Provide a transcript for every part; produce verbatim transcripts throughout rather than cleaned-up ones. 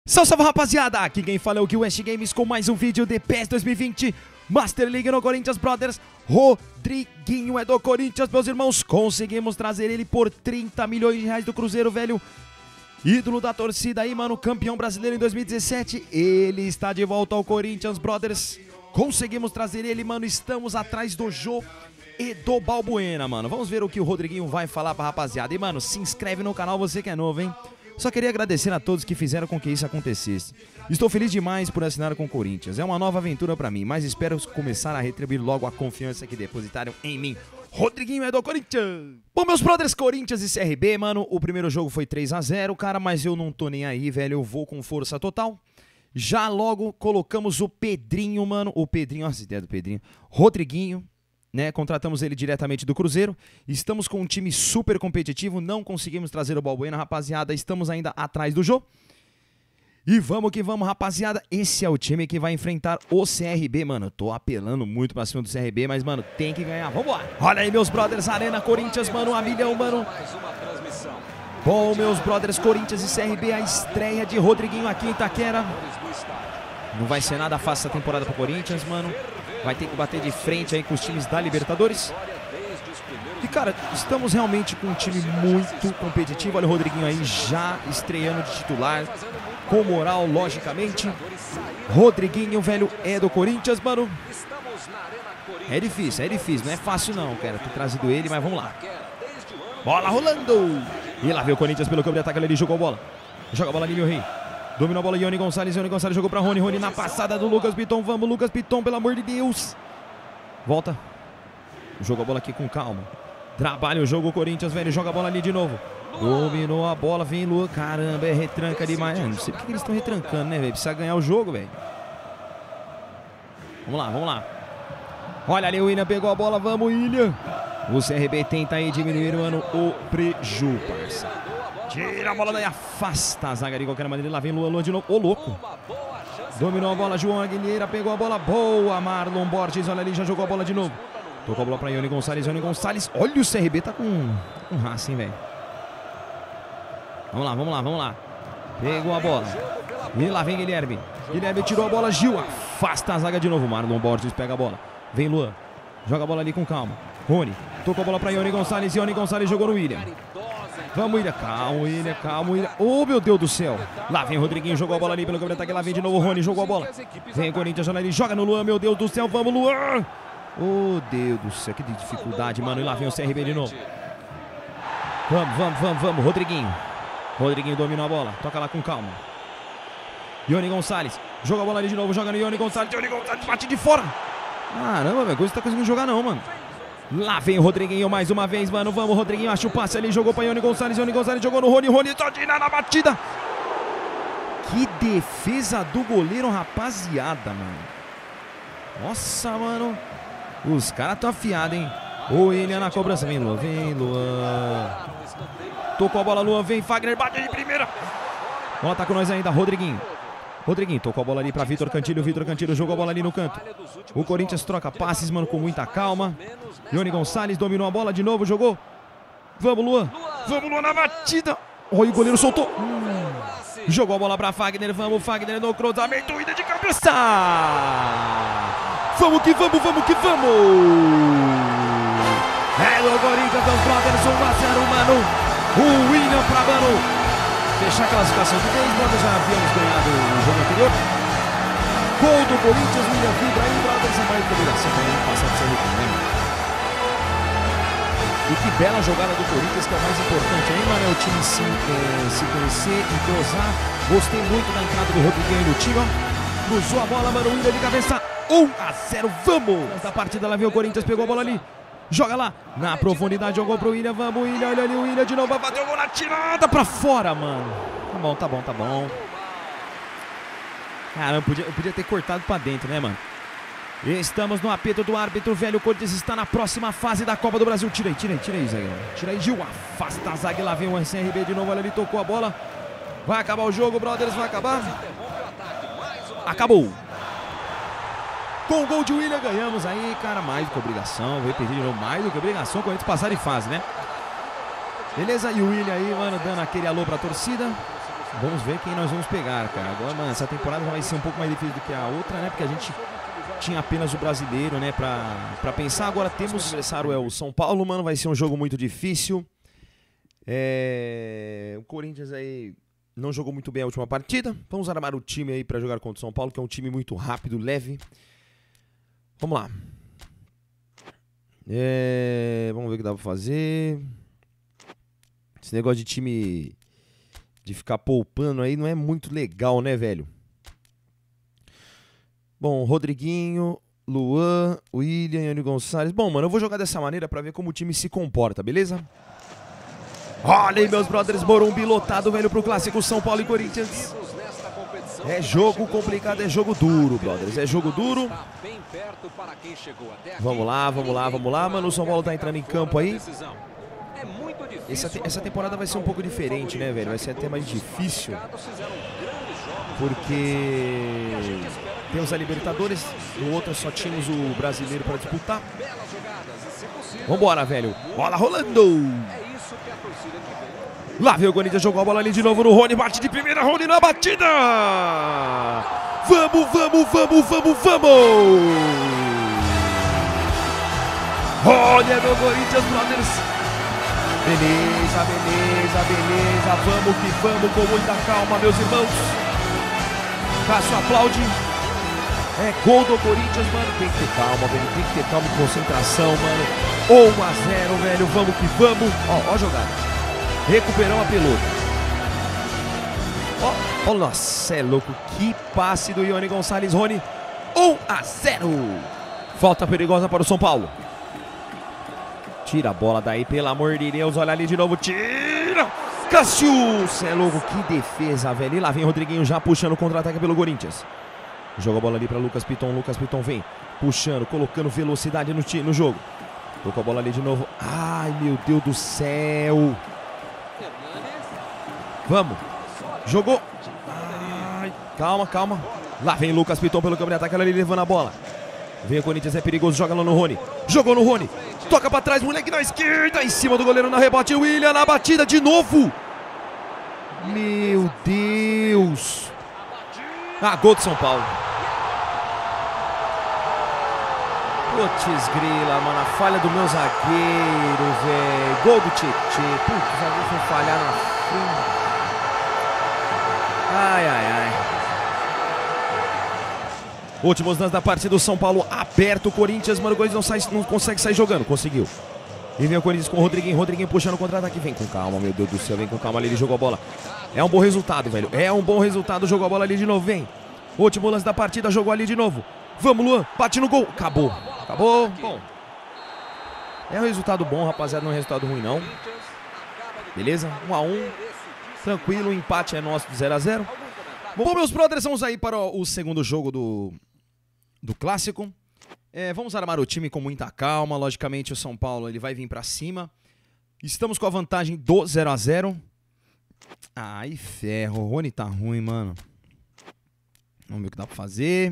Salve, salve, rapaziada! Aqui quem fala é o Gui West Games com mais um vídeo de P E S dois mil e vinte Master League no Corinthians Brothers. Rodriguinho é do Corinthians, meus irmãos. Conseguimos trazer ele por trinta milhões de reais do Cruzeiro, velho. Ídolo da torcida aí, mano. Campeão brasileiro em dois mil e dezessete. Ele está de volta ao Corinthians Brothers. Conseguimos trazer ele, mano. Estamos atrás do Jô e do Balbuena, mano. Vamos ver o que o Rodriguinho vai falar pra rapaziada. E, mano, se inscreve no canal, você que é novo, hein? Só queria agradecer a todos que fizeram com que isso acontecesse. Estou feliz demais por assinar com o Corinthians. É uma nova aventura pra mim, mas espero começar a retribuir logo a confiança que depositaram em mim. Rodriguinho é do Corinthians. Bom, meus brothers, Corinthians e C R B, mano, o primeiro jogo foi três a zero, cara, mas eu não tô nem aí, velho, eu vou com força total. Já logo colocamos o Pedrinho, mano, o Pedrinho, olha essa ideia do Pedrinho, Rodriguinho. Né, contratamos ele diretamente do Cruzeiro. Estamos com um time super competitivo. Não conseguimos trazer o Balbuena, rapaziada. Estamos ainda atrás do Jô. E vamos que vamos, rapaziada. Esse é o time que vai enfrentar o C R B, mano. Tô apelando muito pra cima do C R B, mas, mano, tem que ganhar. Vambora. Olha aí, meus brothers, Arena Corinthians, mano, a milhão, mano. Bom, meus brothers, Corinthians e C R B, a estreia de Rodriguinho aqui em Itaquera. Não vai ser nada fácil essa temporada pro Corinthians, mano. Vai ter que bater de frente aí com os times da Libertadores. E, cara, estamos realmente com um time muito competitivo. Olha o Rodriguinho aí já estreando de titular. Com moral, logicamente. Rodriguinho, velho, é do Corinthians, mano. É difícil, é difícil. Não é fácil não, cara, ter trazido ele, mas vamos lá. Bola rolando. E lá veio o Corinthians pelo campo de ataque. Ele jogou a bola. Joga a bola ali, meu rei. Dominou a bola, Ione Gonçalves, Ione Gonçalves jogou pra Rony, Rony na passada do Lucas Piton, vamos Lucas Piton, pelo amor de Deus. Volta, jogou a bola aqui com calma, trabalha o jogo o Corinthians, velho, joga a bola ali de novo. Dominou a bola, vem Luan, caramba, é retranca demais, não sei porque que eles estão retrancando, né, velho, precisa ganhar o jogo, velho. Vamos lá, vamos lá. Olha ali, o William pegou a bola, vamos William. O C R B tenta aí diminuir, mano, o preju, parça. Tira a bola daí, afasta a zaga de qualquer maneira. Lá vem Luan, Luan de novo. Ô, louco. Dominou a bola, João Aguilheira. Pegou a bola, boa. Marlon Borges, olha ali, já jogou a bola de novo. Tocou a bola pra Ione Gonçalves, Ione Gonçalves. Olha o C R B, tá com, com raça, hein, velho. Vamos lá, vamos lá, vamos lá. Pegou a bola. E lá vem Guilherme. Guilherme tirou a bola, Gil. Afasta a zaga de novo. Marlon Borges pega a bola. Vem Luan. Joga a bola ali com calma. Rony. Tocou a bola pra Ione Gonçalves. Ione Gonçalves jogou no William. Vamos, William. Calma, William. Calma, William. Oh, meu Deus do céu. Lá vem o Rodriguinho. Jogou a bola ali pelo campo de ataque. Lá vem de novo o Rony. Jogou a bola. Vem o Corinthians. Olha ali. Joga no Luan. Meu Deus do céu. Vamos, Luan. Oh, Deus do céu. Que dificuldade, mano. E lá vem o C R B de novo. Vamos, vamos, vamos, vamos. Rodriguinho. Rodriguinho dominou a bola. Toca lá com calma. Ione Gonçalves. Joga a bola ali de novo. Joga no Ione Gonçalves. Ione Gonçalves bate de fora. Caramba, velho. Coisa que tá conseguindo jogar não, mano. Lá vem o Rodriguinho mais uma vez, mano. Vamos, Rodriguinho. Acha o passe ali. Jogou pra Ione Gonçalves. Ione Gonçalves jogou no Rony. Rony Todina na batida. Que defesa do goleiro, rapaziada, mano. Nossa, mano. Os caras tão afiados, hein. O William na cobrança. Vem, Luan. Vem, Luan. Tocou a bola, Luan. Vem, Fagner. Bate de primeira. Bola tá com nós ainda. Rodriguinho. Rodriguinho tocou a bola ali pra Vitor Cantilho. Vitor Cantilho jogou a bola ali no canto. O Corinthians troca passes, mano, com muita calma. Ione Gonçalves dominou a bola de novo, jogou. Vamos, Luan. Vamos, Luan, na batida. Olha, o goleiro soltou. Hum. Jogou a bola pra Fagner. Vamos, Fagner no cruzamento. Ida de cabeça. Vamos que vamos, vamos que vamos. É do Corinthians, dos brothers, um a zero, mano. O William pra mano fechar a classificação de vez, brothers, já havíamos ganhado no jogo anterior. Gol do Corinthians, William Vibra aí, brothers, é mais obrigação também de passar do C R B, né? E que bela jogada do Corinthians, que é o mais importante aí, mano, é o time se, é, se conhecer, entrosar. Gostei muito da entrada do Rodriguinho no time, ó. Cruzou a bola, mano, William de cabeça, um a zero, vamos! Nessa partida lá veio o Corinthians, pegou a bola ali. Joga lá, na profundidade, jogou pro William, vamos William, olha ali o William de novo, vai bater o gol na tirada pra fora, mano. Tá bom, tá bom, tá bom. Caramba, podia, eu podia ter cortado pra dentro, né, mano? Estamos no apito do árbitro, velho, o Corinthians está na próxima fase da Copa do Brasil. Tira aí, tira aí, tira aí, zagueiro. Tira aí, Gil, afasta a zaga, lá vem o C R B de novo, olha ali, tocou a bola. Vai acabar o jogo, brothers, vai acabar. Acabou. Com o gol de William ganhamos aí, cara, mais do que obrigação. Vou repetir de novo, mais do que obrigação, com a gente passar de fase, né? Beleza? E o William aí, mano, dando aquele alô pra torcida. Vamos ver quem nós vamos pegar, cara. Agora, mano, essa temporada vai ser um pouco mais difícil do que a outra, né? Porque a gente tinha apenas o brasileiro, né, pra, pra pensar. Agora temos o adversário, é o São Paulo, mano. Vai ser um jogo muito difícil. É... O Corinthians aí não jogou muito bem a última partida. Vamos armar o time aí pra jogar contra o São Paulo, que é um time muito rápido, leve. Vamos lá. É... Vamos ver o que dá pra fazer. Esse negócio de time... de ficar poupando aí não é muito legal, né, velho? Bom, Rodriguinho, Luan, William, Ione Gonçalves. Bom, mano, eu vou jogar dessa maneira pra ver como o time se comporta, beleza? Olha aí, meus brothers, Morumbi lotado, velho, pro clássico São Paulo e Corinthians. É jogo complicado, é jogo duro, brothers, é jogo duro. Vamos lá, vamos lá, vamos lá, mano, o São Paulo tá entrando em campo aí. Essa, te essa temporada vai ser um pouco diferente, né, velho? Vai ser até mais difícil. Porque temos a Libertadores, no outro só tínhamos o brasileiro para disputar. Vambora, velho. Bola rolando. Lá veio o Corinthians, jogou a bola ali de novo no Rony. Bate de primeira, Rony na batida. Vamos, vamos, vamos, vamos, vamos. Olha, meu Corinthians, brothers. Beleza, beleza, beleza. Vamos que vamos com muita calma, meus irmãos. Cássio aplaude. É gol do Corinthians, mano. Tem que ter calma, velho. Tem que ter calma e concentração, mano. um a zero, velho. Vamos que vamos. Ó, ó a jogada. Recuperamos a pelota. Ó, ó, nossa, é louco. Que passe do Ione Gonçalves, Rony. um a zero. Falta perigosa para o São Paulo. Tira a bola daí, pelo amor de Deus. Olha ali de novo. Tira! Cássio! Cê é louco, que defesa, velho. E lá vem o Rodriguinho já puxando o contra-ataque pelo Corinthians. Joga a bola ali para Lucas Piton. Lucas Piton vem puxando, colocando velocidade no, no jogo. Tocou a bola ali de novo. Ai, meu Deus do céu. Vamos. Jogou. Ai, calma, calma. Lá vem Lucas Piton pelo campo de ataque. Ela ali levando a bola. Vem o Corinthians, é perigoso. Joga lá no Rony. Jogou no Rony. Toca pra trás, moleque na esquerda. Em cima do goleiro na rebote. William na batida de novo. Meu Deus. Ah, gol de São Paulo. Putz grila, mano. A falha do meu zagueiro, velho. Gol do Tietê. Putz, o zagueiro foi falhar na frente. Ai, ai, ai. Últimos lances da partida do São Paulo aberto. O Corinthians, mano, o Corinthians não, sai, não consegue sair jogando. Conseguiu. E vem o Corinthians com o Rodriguinho. Rodriguinho puxando o contra-ataque. Vem com calma, meu Deus do céu. Vem com calma ali. Ele jogou a bola. É um bom resultado, velho. É um bom resultado. Jogou a bola ali de novo. Vem. Último lance da partida. Jogou ali de novo. Vamos, Luan. Bate no gol. Acabou. Acabou. Bom. É um resultado bom, rapaziada. Não é um resultado ruim, não. Beleza? um a um. Tranquilo. O empate é nosso de zero a zero. Bom, meus brothers, vamos aí para o segundo jogo do... do clássico. É, vamos armar o time com muita calma. Logicamente o São Paulo ele vai vir pra cima. Estamos com a vantagem do zero a zero. Ai, ferro. O Rony tá ruim, mano. Vamos ver o que dá pra fazer.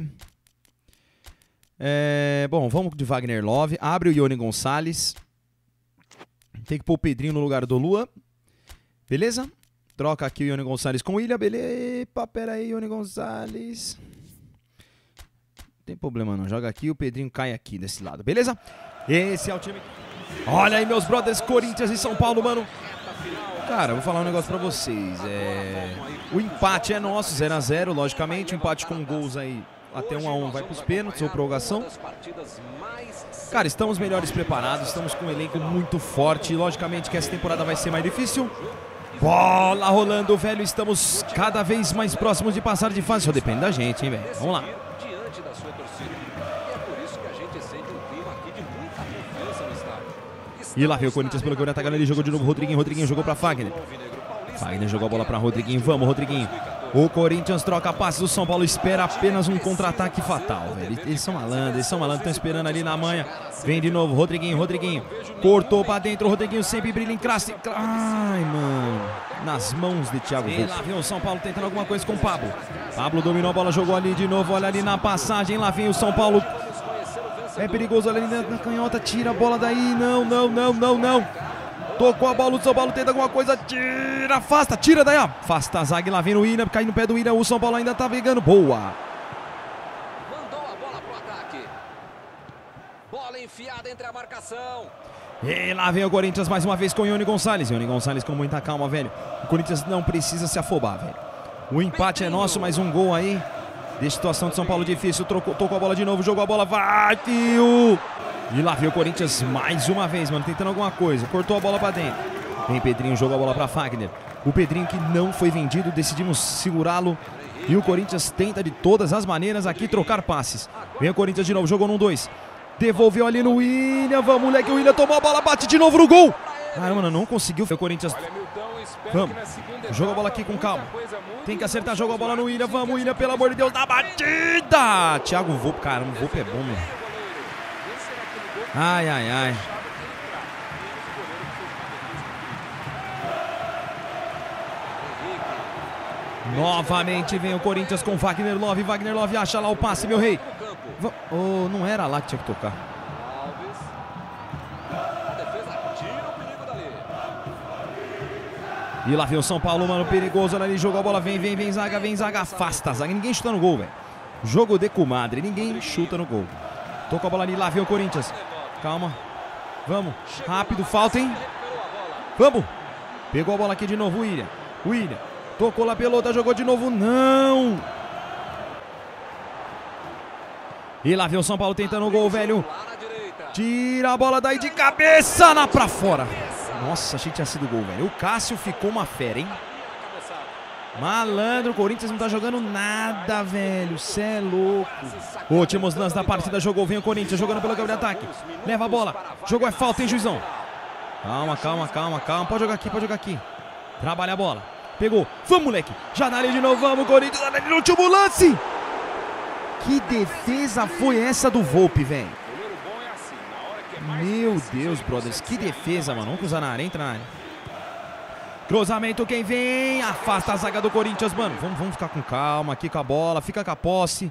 É, bom, vamos de Wagner Love. Abre o Ione Gonçalves. Tem que pôr o Pedrinho no lugar do Lua. Beleza? Troca aqui o Ione Gonçalves com o William. Beleza. Pera aí, Ione Gonçalves. Tem problema não, joga aqui, o Pedrinho cai aqui desse lado, beleza? Esse é o time. Olha aí, meus brothers, Corinthians e São Paulo, mano. Cara, eu vou falar um negócio pra vocês. É... O empate é nosso, zero a zero, logicamente. O empate com gols aí, até um a um vai pros pênaltis ou prorrogação. Cara, estamos melhores preparados, estamos com um elenco muito forte. Logicamente que essa temporada vai ser mais difícil. Bola rolando, velho. Estamos cada vez mais próximos de passar de fase. Só depende da gente, hein, velho. Vamos lá. Da sua torcida. E é por isso que a gente sente um clima aqui de muita confiança no estádio. E lá veio o Corinthians pelo que atacando, ele jogou de novo Rodriguinho, Rodriguinho jogou pra Fagner. Fagner jogou a bola pra Rodriguinho, vamos Rodriguinho. O Corinthians troca passes, o São Paulo espera apenas um contra-ataque fatal, velho. Eles são malandros, eles são malandros, estão esperando ali na manha. Vem de novo, Rodriguinho, Rodriguinho. Cortou pra dentro, Rodriguinho sempre brilha em classe. Ai, mano. Nas mãos de Thiago Volpe. Lá vem o São Paulo tentando alguma coisa com o Pablo. Pablo dominou a bola, jogou ali de novo, olha ali na passagem. Lá vem o São Paulo. É perigoso, olha ali na, na canhota, tira a bola daí. Não, não, não, não, não. Tocou a bola, o São Paulo tenta alguma coisa, tira, afasta, tira daí, ó. Afasta a zaga e lá vem o William, cai no pé do William, o São Paulo ainda tá pegando, boa. Mandou a bola pro ataque. Bola enfiada entre a marcação. E lá vem o Corinthians mais uma vez com o Ione Gonçalves. Ione Gonçalves com muita calma, velho. O Corinthians não precisa se afobar, velho. O empate é nosso, mais um gol aí. Deixa a situação de São Paulo difícil. Trocou, tocou a bola de novo, jogou a bola, vai, tio! E lá vem o Corinthians mais uma vez, mano, tentando alguma coisa. Cortou a bola pra dentro. Vem Pedrinho, jogou a bola pra Fagner. O Pedrinho que não foi vendido, decidimos segurá-lo. E o Corinthians tenta de todas as maneiras aqui trocar passes. Vem o Corinthians de novo, jogou num dois. Devolveu ali no William, vamos moleque, o William tomou a bola, bate de novo no gol. Caramba, não conseguiu, o Corinthians. Vamos, joga a bola aqui com calma. Tem que acertar, joga a bola no William, vamos William, pelo amor de Deus, na batida. Thiago Volpe, caramba, o Volpe é bom, meu. Ai, ai, ai. Novamente vem o Corinthians com Wagner Love. Wagner Love acha lá o passe, meu rei. Oh, não era lá que tinha que tocar. E lá vem o São Paulo, mano, perigoso. Olha ali, jogou a bola, vem, vem, vem, zaga, vem, zaga, afasta a zaga. Ninguém chuta no gol, velho. Jogo de comadre, ninguém chuta no gol. Tocou a bola ali, lá vem o Corinthians. Calma. Vamos, rápido, falta, hein? Vamos. Pegou a bola aqui de novo, William. William. Tocou lá pelota, jogou de novo, não! E lá vem o São Paulo tentando o gol, velho. Tira a bola daí de cabeça, lá pra fora. Nossa, achei que tinha sido gol, velho. O Cássio ficou uma fera, hein? Malandro, o Corinthians não tá jogando nada, velho. Cê é louco. Últimos lances da partida, jogou, vem o Corinthians, jogando pelo campo de ataque. Leva a bola, jogou, é falta, hein, juizão? Calma, calma, calma, calma. Pode jogar aqui, pode jogar aqui. Trabalha a bola. Pegou, vamos moleque, já na área de novo, vamos Corinthians, no último lance. Que defesa foi essa do Volpe, velho? Meu Deus, brothers, que defesa, mano. Vamos cruzar na área, entra na área. Cruzamento, quem vem? Afasta a zaga do Corinthians, mano. Vamos, vamos ficar com calma aqui com a bola, fica com a posse.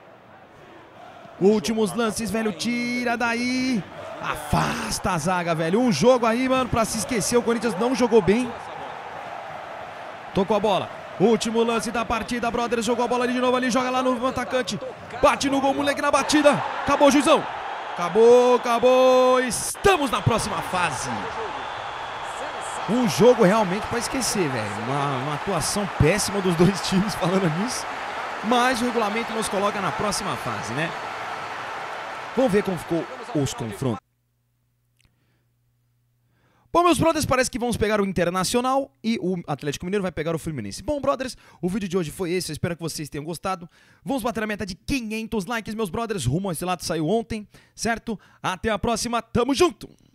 Últimos lances, velho, tira daí. Afasta a zaga, velho. Um jogo aí, mano, pra se esquecer, o Corinthians não jogou bem. Tocou a bola. Último lance da partida, brothers. Jogou a bola ali de novo ali. Joga lá no atacante. Bate no gol, moleque, na batida. Acabou, juizão. Acabou, acabou. Estamos na próxima fase. Um jogo realmente pra esquecer, velho. Uma, uma atuação péssima dos dois times falando nisso. Mas o regulamento nos coloca na próxima fase, né? Vamos ver como ficou os confrontos. Bom, meus brothers, parece que vamos pegar o Internacional e o Atlético Mineiro vai pegar o Fluminense. Bom, brothers, o vídeo de hoje foi esse, eu espero que vocês tenham gostado. Vamos bater a meta de quinhentos likes, meus brothers, rumo a esse lado saiu ontem, certo? Até a próxima, tamo junto!